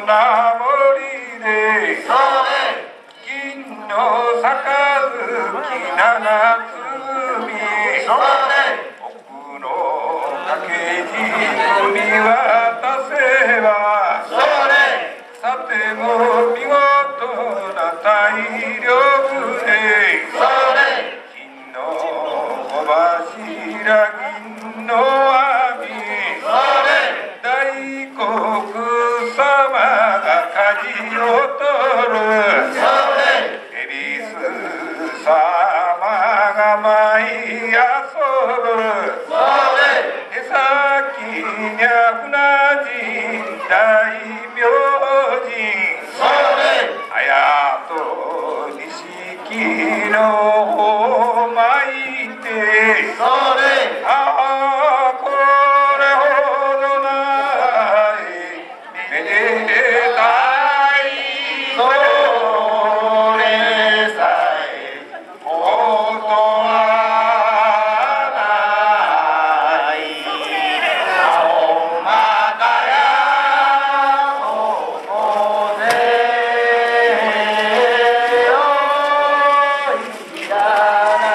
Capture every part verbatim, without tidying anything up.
名森で銀の杯七つ奥の掛け軸見渡せばさても見事な大漁船金の小柱銀の網大黒様が舵を取る恵比寿様が舞い遊ぶ手先にゃ船人大明神綾と錦の方巻いてああこれほどないめでたいそれさえことはない青まだやここでよいやな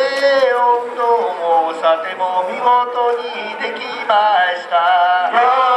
さても見事にできました。